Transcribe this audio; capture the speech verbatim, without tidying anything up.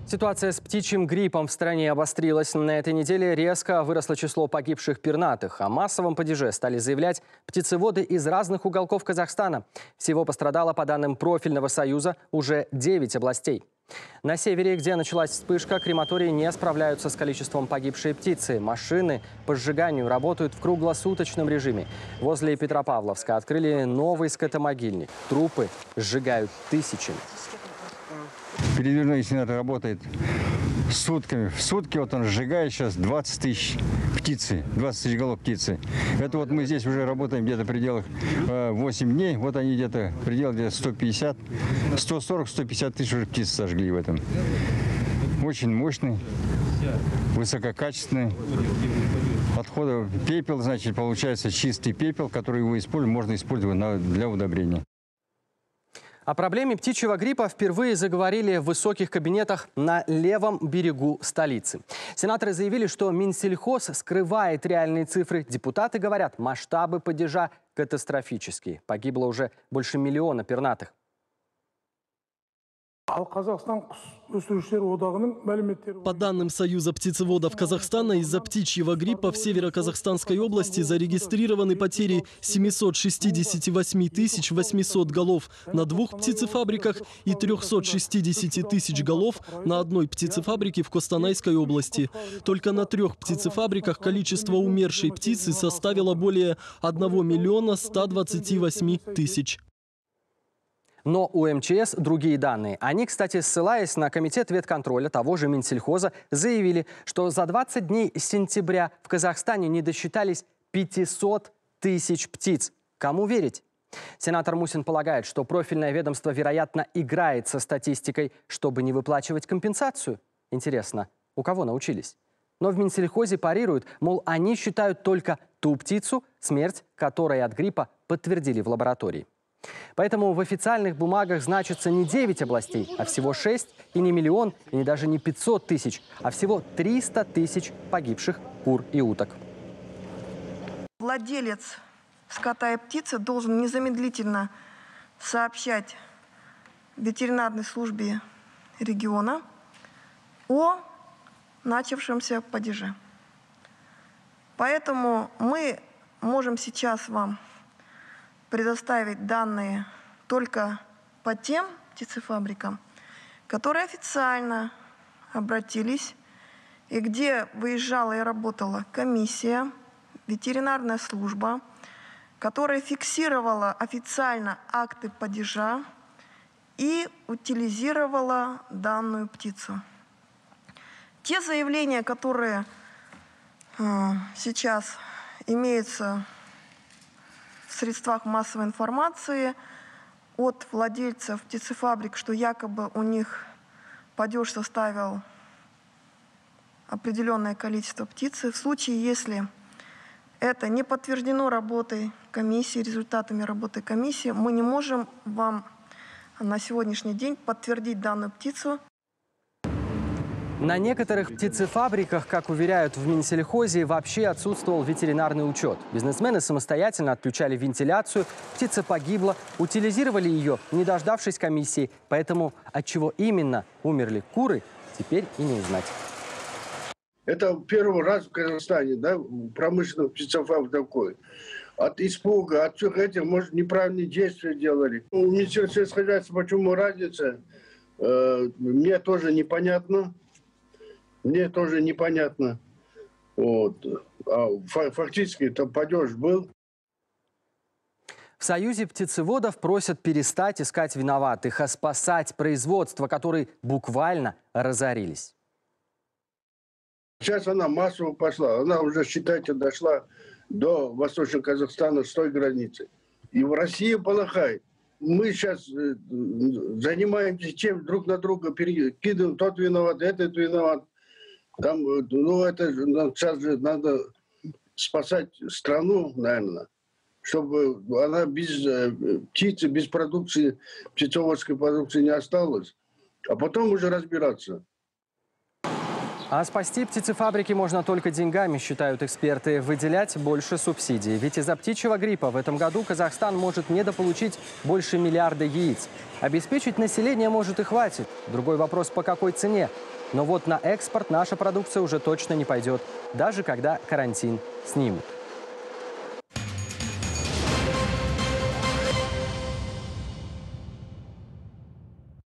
Ситуация с птичьим гриппом в стране обострилась. На этой неделе резко выросло число погибших пернатых. О массовом падеже стали заявлять птицеводы из разных уголков Казахстана. Всего пострадало, по данным профильного союза, уже девять областей. На севере, где началась вспышка, крематории не справляются с количеством погибшей птицы. Машины по сжиганию работают в круглосуточном режиме. Возле Петропавловска открыли новый скотомогильник. Трупы сжигают тысячами. Передвижной инсинератор работает сутками. В сутки вот он сжигает сейчас двадцать тысяч птицы, двадцать тысяч голов птицы. Это вот мы здесь уже работаем где-то в пределах э, восемь дней. Вот они где-то в пределах где-то сто пятьдесят, сто сорок, сто пятьдесят тысяч уже птиц сожгли в этом. Очень мощный, высококачественный. Отходов пепел, значит, получается чистый пепел, который его используем, можно использовать на, для удобрения. О проблеме птичьего гриппа впервые заговорили в высоких кабинетах на левом берегу столицы. Сенаторы заявили, что Минсельхоз скрывает реальные цифры. Депутаты говорят, масштабы падежа катастрофические. Погибло уже больше миллиона пернатых. По данным Союза птицеводов Казахстана, из-за птичьего гриппа в Северо-Казахстанской области зарегистрированы потери семисот шестидесяти восьми тысяч восьмисот голов на двух птицефабриках и трёхсот шестидесяти тысяч голов на одной птицефабрике в Костанайской области. Только на трех птицефабриках количество умершей птицы составило более одного миллиона ста двадцати восьми тысяч. Но у эм че эс другие данные. Они, кстати, ссылаясь на комитет ветконтроля того же Минсельхоза, заявили, что за двадцать дней сентября в Казахстане не досчитались пятисот тысяч птиц. Кому верить? Сенатор Мусин полагает, что профильное ведомство, вероятно, играет со статистикой, чтобы не выплачивать компенсацию. Интересно, у кого научились? Но в Минсельхозе парируют, мол, они считают только ту птицу, смерть которой от гриппа подтвердили в лаборатории. Поэтому в официальных бумагах значится не девять областей, а всего шесть, и не миллион, и не даже не пятьсот тысяч, а всего триста тысяч погибших кур и уток. Владелец скота и птицы должен незамедлительно сообщать ветеринарной службе региона о начавшемся падеже. Поэтому мы можем сейчас вам предоставить данные только по тем птицефабрикам, которые официально обратились и где выезжала и работала комиссия, ветеринарная служба, которая фиксировала официально акты падежа и утилизировала данную птицу. Те заявления, которые э, сейчас имеются в средствах массовой информации от владельцев птицефабрик, что якобы у них падеж составил определенное количество птицы. В случае, если это не подтверждено работой комиссии, результатами работы комиссии, мы не можем вам на сегодняшний день подтвердить данную птицу. На некоторых птицефабриках, как уверяют в Минсельхозе, вообще отсутствовал ветеринарный учет. Бизнесмены самостоятельно отключали вентиляцию, птица погибла, утилизировали ее, не дождавшись комиссии. Поэтому от чего именно умерли куры, теперь и не узнать. Это первый раз в Казахстане, да, промышленный птицефабрик такой. От испуга, от всех этих, может, неправильные действия делали. У Министерства сельскохозяйства почему разница, э, мне тоже непонятно. Мне тоже непонятно. Вот. А фактически там падеж был. В Союзе птицеводов просят перестать искать виноватых, а спасать производства, которые буквально разорились. Сейчас она массово пошла. Она уже, считайте, дошла до Восточного Казахстана с той границы. И в России полыхает. Мы сейчас занимаемся чем друг на друга перекидываем. Тот виноват, этот виноват. Там, ну, это сейчас же надо спасать страну, наверное, чтобы она без птицы, без продукции, птицеводской продукции не осталась, а потом уже разбираться. А спасти птицефабрики можно только деньгами, считают эксперты. Выделять больше субсидий. Ведь из-за птичьего гриппа в этом году Казахстан может недополучить больше миллиарда яиц. Обеспечить население, может, и хватит. Другой вопрос, по какой цене. Но вот на экспорт наша продукция уже точно не пойдет, даже когда карантин снимут.